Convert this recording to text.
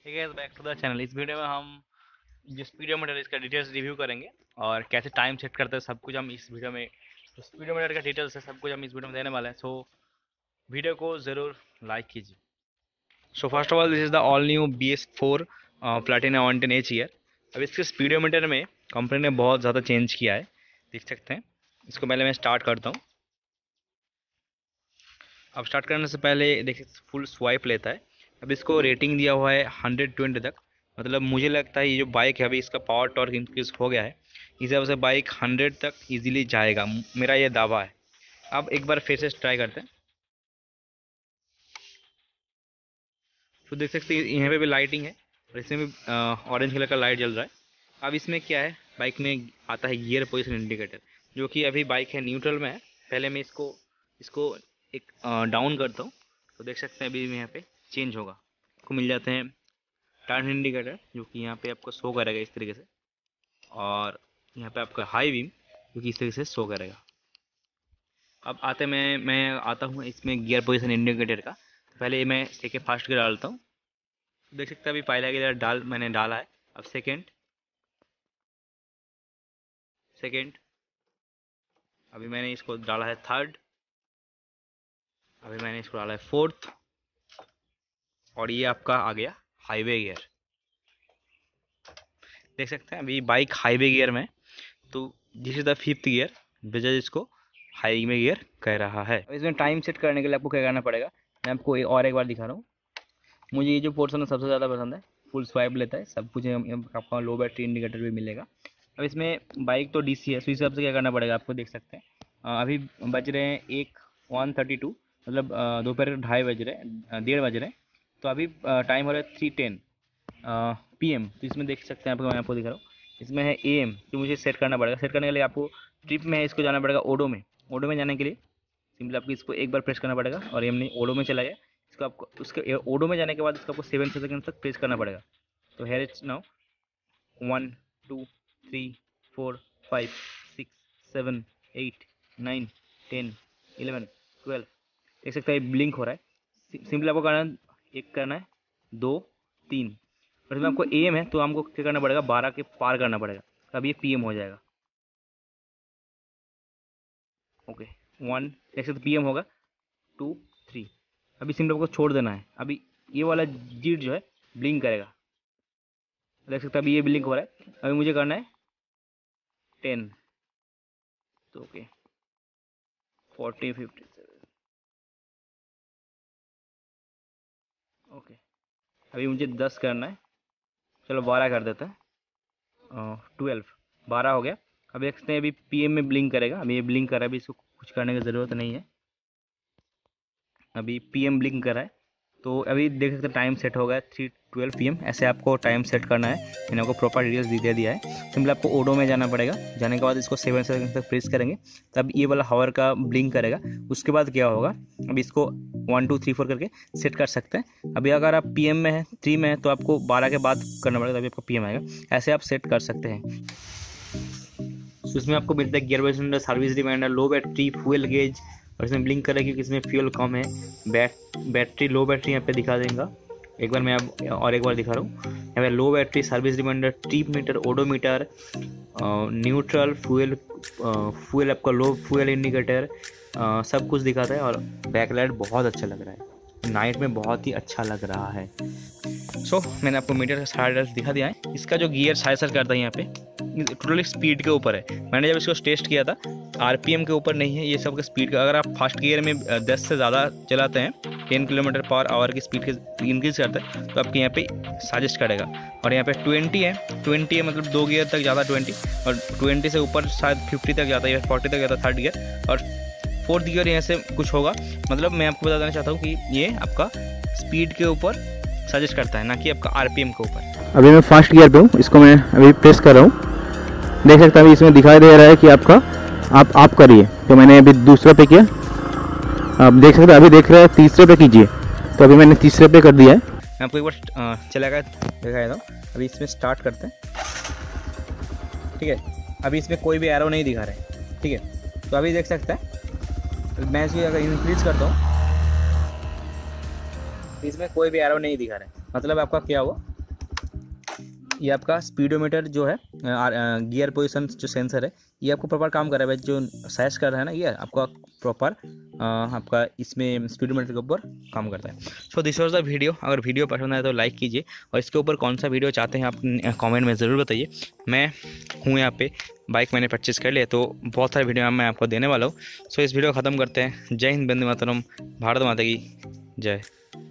ठीक है, back to the channel. इस वीडियो में हम जो स्पीडोमीटर है इसका डिटेल्स रिव्यू करेंगे और कैसे टाइम सेट करते हैं सब कुछ हम इस वीडियो में, जो स्पीडोमीटर का डिटेल्स है सब कुछ हम इस वीडियो में देने वाले हैं। सो वीडियो को ज़रूर लाइक कीजिए। So first of all this is the all new BS4 Platina 110H year. अब इसके स्पीडोमीटर में कंपनी ने बहुत ज़्यादा चेंज किया है, देख सकते हैं। इसको पहले मैं स्टार्ट करता हूँ। अब स्टार्ट करने से पहले देखिए फुल स्वाइप लेता है। अब इसको रेटिंग दिया हुआ है 120 तक। मतलब मुझे लगता है ये जो बाइक है अभी इसका पावर टॉर्क इंक्रीज हो गया है, इस हिसाब से बाइक 100 तक इजीली जाएगा, मेरा ये दावा है। अब एक बार फिर से ट्राई करते हैं। तो देख सकते हैं यहाँ पे भी लाइटिंग है और इसमें भी ऑरेंज कलर का लाइट जल रहा है। अब इसमें क्या है, बाइक में आता है गियर पोजिशन इंडिकेटर, जो कि अभी बाइक है न्यूट्रल में है। पहले मैं इसको इसको एक डाउन करता हूँ, तो देख सकते हैं अभी यहाँ पे चेंज होगा। आपको मिल जाते हैं टर्न इंडिकेटर, जो कि यहाँ पे आपको शो करेगा इस तरीके से, और यहाँ पे आपका हाई बीम जो कि इस तरीके से शो करेगा। अब आते मैं आता हूँ इसमें गियर पोजीशन इंडिकेटर का। तो पहले मैं सेकेंड फास्ट गियर डालता हूँ, देख सकते हैं अभी पहला गियर मैंने डाला है। अब सेकेंड सेकेंड अभी मैंने इसको डाला है थर्ड, अभी मैंने इसको डाला है फोर्थ, और ये आपका आ गया हाईवे गियर। देख सकते हैं अभी बाइक हाईवे गियर में, तो this is the fifth gear, Bajaj इसको हाईवे गियर कह रहा है। अब इसमें टाइम सेट करने के लिए आपको क्या करना पड़ेगा, मैं आपको और एक बार दिखा रहा हूँ। मुझे ये जो पोर्शन सबसे ज़्यादा पसंद है, फुल स्वाइप लेता है सब कुछ, आपका लो बैटरी इंडिकेटर भी मिलेगा। अब इसमें बाइक तो DC है, तो इस हिसाब से क्या करना पड़ेगा आपको, देख सकते हैं अभी बज रहे हैं 1:32, मतलब दोपहर 2:30 बज रहे हैं, 1:30 बज रहे हैं। तो अभी टाइम हो रहा है 3:10 PM। तो इसमें देख सकते हैं आपको, मैं आपको दिखा रहा हूँ इसमें है AM, तो मुझे सेट करना पड़ेगा। सेट करने के लिए आपको ट्रिप में है, इसको जाना पड़ेगा ओडो में। ओडो में जाने के लिए सिंपली आपको इसको एक बार प्रेस करना पड़ेगा और ये हमने ओडो में चला गया। इसको आपको उसके ओडो में जाने के बाद इसको आपको 7 सेकंड तक प्रेस करना पड़ेगा। तो हेयर इट्स नाउ 1 2 3 4 5 6 7 8 9 10 11 12। देख सकते हैं ब्लिंक हो रहा है। सिंपली आपको करना एक करना है 2 3, और इसमें आपको AM है तो हमको क्या करना पड़ेगा, 12 के पार करना पड़ेगा, तब ये PM हो जाएगा। ओके 1 देख सकते PM होगा, 2 3। अभी सिंपल आपको छोड़ देना है। अभी ये वाला जीट जो है ब्लिंक करेगा, देख सकते हैं अभी ये ब्लिंक हो रहा है। अभी मुझे करना है 10, तो ओके 40 57। ओके अभी मुझे 10 करना है, चलो 12 कर देते हैं। 12 12 हो गया। अब देख सकते हैं अभी PM में ब्लिंक करेगा, अभी ये ब्लिंक कर रहा है, अभी इसको कुछ करने की ज़रूरत नहीं है। अभी PM ब्लिंक कर रहा है, तो अभी देख सकते हैं टाइम सेट हो गया 3:12 PM। ऐसे आपको टाइम सेट करना है, मैंने आपको प्रॉपर डिटेल्स दे दिया है। सिंपल आपको ओडो में जाना पड़ेगा, जाने के बाद इसको 7 सेकंड तक प्रेस करेंगे, तब ये वाला हावर का ब्लिंक करेगा। उसके बाद क्या होगा, अभी इसको 1 2 3 4 करके सेट कर सकते हैं। अभी अगर आप PM में है 3 में है तो आपको 12 के बाद करना पड़ेगा, तभी आपको PM आएगा। ऐसे आप सेट कर सकते हैं। तो इसमें आपको मिलता है gear box, service reminder, low battery, fuel gauge, और इसमें ब्लिंक कर रहा है क्योंकि इसमें फ्यूल कम है। बैटरी लो बैटरी यहाँ पे दिखा देगा, एक बार मैं अब और एक बार दिखा रहा हूँ। यहाँ पे low battery, service reminder, trip meter, odometer, neutral, fuel आपका लो फ्यूल इंडिकेटर, सब कुछ दिखाता है। और बैकलाइट बहुत अच्छा लग रहा है, नाइट में बहुत ही अच्छा लग रहा है। सो मैंने आपको मीटर का सारा दिखा दिया है। इसका जो गियर साइज करता है यहाँ पे टोटली स्पीड के ऊपर है। मैंने जब इसको टेस्ट किया था RPM के ऊपर नहीं है, ये सब का स्पीड का। अगर आप फर्स्ट गियर में 10 से ज़्यादा चलाते हैं, 10 km/h की स्पीड के इंक्रीज करते हैं, तो आपके यहाँ पे सजेस्ट करेगा। और यहाँ पे 20 है मतलब 2 गियर तक ज़्यादा 20, और 20 से ऊपर शायद 50 तक जाता है, 40 तक जाता है थर्ड गियर, और फोर्थ गियर यहाँ से कुछ होगा। मतलब मैं आपको बता देना चाहता हूँ कि ये आपका स्पीड के ऊपर सजेस्ट करता है, ना कि आपका RPM के ऊपर। अभी मैं फर्स्ट गियर पे हूँ, इसको मैं अभी प्रेस कर रहा हूँ। देख सकते हैं अभी इसमें दिखाई दे रहा है कि आपका आप करिए, तो मैंने अभी दूसरा पे किया। आप देख सकते हैं अभी देख रहे हैं तीसरे पे कीजिए, तो अभी मैंने तीसरे पे कर दिया है। मैं आपको एक बार चलेगा दिखाया था। अभी इसमें स्टार्ट करते हैं, ठीक है। अभी इसमें कोई भी एरो नहीं दिखा रहे हैं, ठीक है। तो अभी देख सकते हैं मैं इसकी अगर इंक्रीज करता हूँ, इसमें कोई भी एरो नहीं दिखा रहा है, मतलब आपका क्या हुआ, ये आपका स्पीडोमीटर जो है, गियर पोजीशन जो सेंसर है, ये आपको प्रॉपर काम कर रहा है। जो सजेस्ट कर रहा है ना, ये आपका प्रॉपर आपका इसमें स्पीडोमीटर के ऊपर काम करता है। So this was the video. अगर वीडियो पसंद आए तो लाइक कीजिए, और इसके ऊपर कौन सा वीडियो चाहते हैं आप कमेंट में ज़रूर बताइए। मैं हूँ यहाँ पे, बाइक मैंने परचेज़ कर लिया, तो बहुत सारे वीडियो मैं आपको देने वाला हूँ। सो इस वीडियो को ख़त्म करते हैं। जय हिंद, वंदे मातरम, भारत माता की जय।